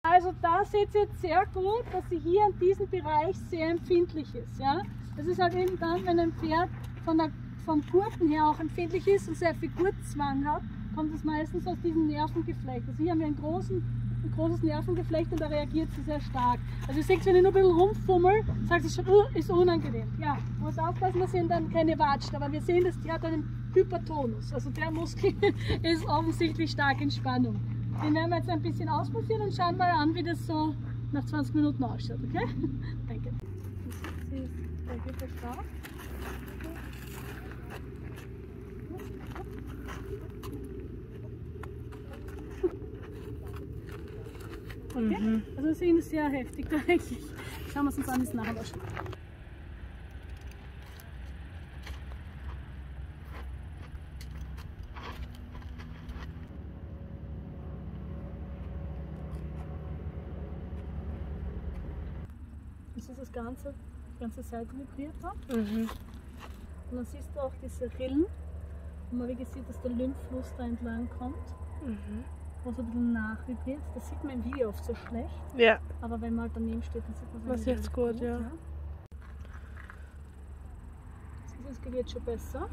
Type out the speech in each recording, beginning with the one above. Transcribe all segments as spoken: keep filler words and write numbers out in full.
Also da seht ihr jetzt sehr gut, dass sie hier in diesem Bereich sehr empfindlich ist. Ja? Das ist halt eben dann, wenn ein Pferd von der, vom Gurten her auch empfindlich ist und sehr viel Gurtzwang hat, kommt es meistens aus diesem Nervengeflecht. Also hier haben wir einen großen, ein großes Nervengeflecht und da reagiert sie sehr stark. Also ihr seht, wenn ich nur ein bisschen rumfummel, sagt sie schon, uh, ist unangenehm. Ja, man muss aufpassen, dass sie dann keine watscht, aber wir sehen, dass die hat einen Hypertonus. Also der Muskel ist offensichtlich stark in Spannung. Den werden wir jetzt ein bisschen ausprobieren und schauen mal an, wie das so nach zwanzig Minuten ausschaut, okay? Danke. Sie ist sehr gut da. Okay? Mhm. Also sie ist sehr heftig da eigentlich. Schauen wir es uns an, wie es nachher ausschaut. Das ist das Ganze, die ganze Seite vibriert hat. Mhm. Und dann siehst du auch diese Rillen, wo man wirklich sieht, dass der Lymphfluss da entlang kommt. Mhm. Wo so ein bisschen nachvibriert. Das sieht man im Video oft so schlecht. Ja. Aber wenn man halt daneben steht, dann sieht man es. Das ist jetzt gut, gut, ja. ja. Das geht jetzt schon besser.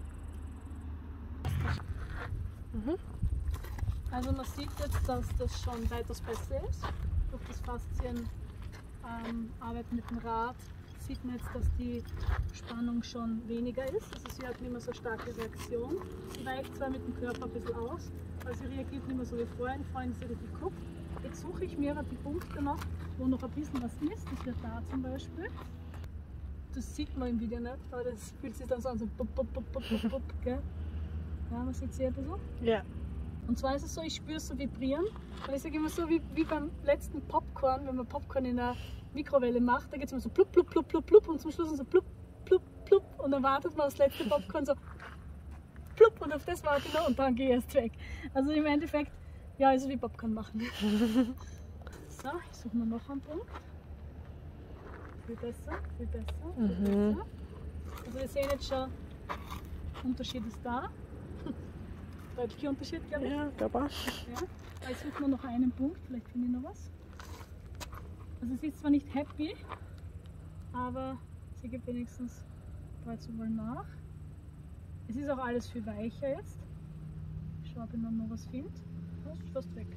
Mhm. Also man sieht jetzt, dass das schon weitaus besser ist. Durch das Faszien ähm, Arbeit mit dem Rad sieht man jetzt, dass die Spannung schon weniger ist. Also sie hat nicht mehr so starke Reaktion. Sie weicht zwar mit dem Körper ein bisschen aus, aber sie reagiert nicht mehr so wie vorhin. Vorhin ist sie richtig guckt. Jetzt suche ich mir die Punkte noch, wo noch ein bisschen was ist. Das wird da zum Beispiel. Das sieht man im Video nicht, aber das fühlt sich dann so an, so bup, bup, bup, bup, bup, bup, gell? Ja, man sieht es hier ein bisschen. Ja. Und zwar ist es so, ich spüre es so vibrieren. Und ich sage immer so, wie, wie beim letzten Popcorn, wenn man Popcorn in einer Mikrowelle macht, da geht es immer so plupp, plupp, plupp, plupp, plupp und zum Schluss so plupp, plupp, plupp und dann wartet man das letzte Popcorn so plupp und auf das warte ich noch und dann gehe ich erst weg. Also im Endeffekt, ja, ist es wie Popcorn machen. So, ich suche mir noch einen Punkt. Viel besser, viel besser, viel mhm. besser. Also wir sehen jetzt schon, der Unterschied ist da. Deutlicher Unterschied, glaube ich. Ja, glaube ich. Ja. Jetzt suchen wir noch einen Punkt, vielleicht finde ich noch was. Also sie ist zwar nicht happy, aber sie gibt wenigstens dazu wohl nach. Es ist auch alles viel weicher jetzt. Ich schaue, ob ich noch was finde. Das ist fast weg.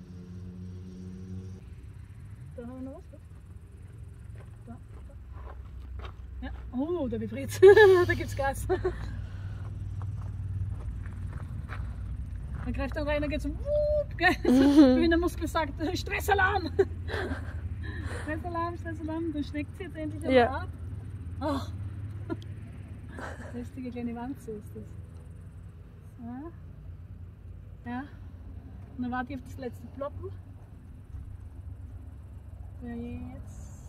Da haben wir noch was. Da, da. Ja. Oh, da vibriert es. Da gibt es Gas. Man greift dann rein, dann geht es so, wie wenn der Muskel sagt, Stressalarm! Stressalarm, Stressalarm, dann schlägt sie jetzt endlich einmal ja. ab. Oh. Lästige kleine Wanze ist das. Ja. ja. Und dann warte ich auf das letzte Ploppen. Ja, jetzt.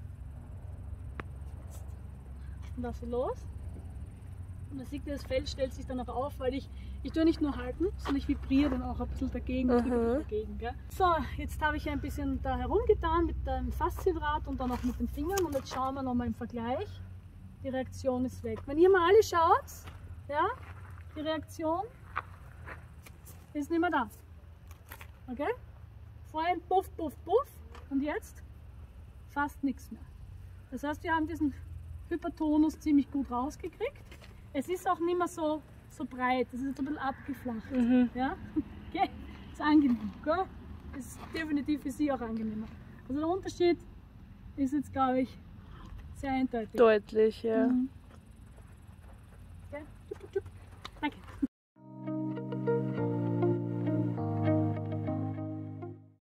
Und lass sie los. Und dann sieht ihr, das Fell stellt sich dann auch auf, weil ich, ich tue nicht nur halten, sondern ich vibriere dann auch ein bisschen dagegen, mhm. dagegen. Gell? So, jetzt habe ich ein bisschen da herumgetan mit dem Faszienrad und dann auch mit den Fingern und jetzt schauen wir nochmal im Vergleich. Die Reaktion ist weg. Wenn ihr mal alle schaut, ja, die Reaktion ist nicht mehr da. Okay? Vorhin puff, puff, puff und jetzt fast nichts mehr. Das heißt, wir haben diesen Hypertonus ziemlich gut rausgekriegt. Es ist auch nicht mehr so, so breit, es ist ein bisschen abgeflacht. Mhm. Ja? Okay. Ist angenehm. Gell? Ist definitiv für sie auch angenehmer. Also der Unterschied ist jetzt, glaube ich, sehr eindeutig. Deutlich, ja. Mhm.